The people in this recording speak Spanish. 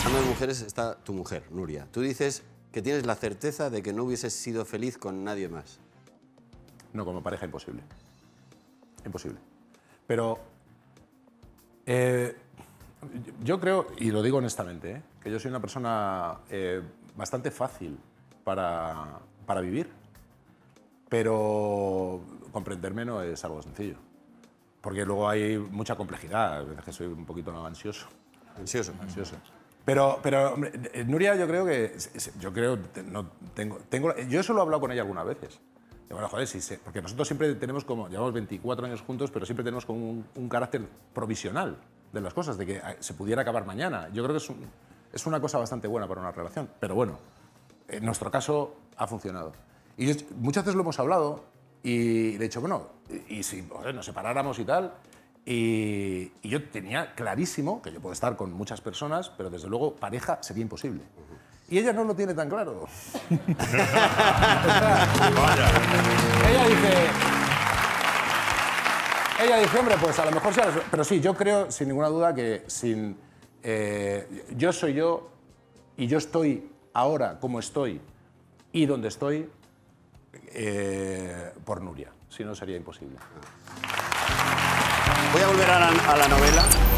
Hablando de mujeres está tu mujer, Nuria. Tú dices que tienes la certeza de que no hubieses sido feliz con nadie más. No, como pareja imposible. Imposible. Pero yo creo, y lo digo honestamente, que yo soy una persona bastante fácil para vivir, pero comprenderme no es algo sencillo. Porque luego hay mucha complejidad, a veces que soy un poquito ansioso. Ansioso. Ansioso. Pero hombre, Nuria, yo creo que... Yo eso lo he hablado con ella algunas veces. Bueno, joder, porque nosotros siempre tenemos como... Llevamos 24 años juntos, pero siempre tenemos como un carácter provisional de las cosas, de que se pudiera acabar mañana. Yo creo que es una cosa bastante buena para una relación. Pero bueno, en nuestro caso ha funcionado. Y muchas veces lo hemos hablado y le he dicho, bueno, y si nos separáramos y tal... Y yo tenía clarísimo que yo puedo estar con muchas personas, pero desde luego pareja sería imposible. Y ella no lo tiene tan claro. Ella dice, hombre, pues a lo mejor sí, pero sí, yo creo sin ninguna duda que yo soy yo y yo estoy ahora como estoy y donde estoy por Nuria. Si no, sería imposible. Voy a volver a la novela.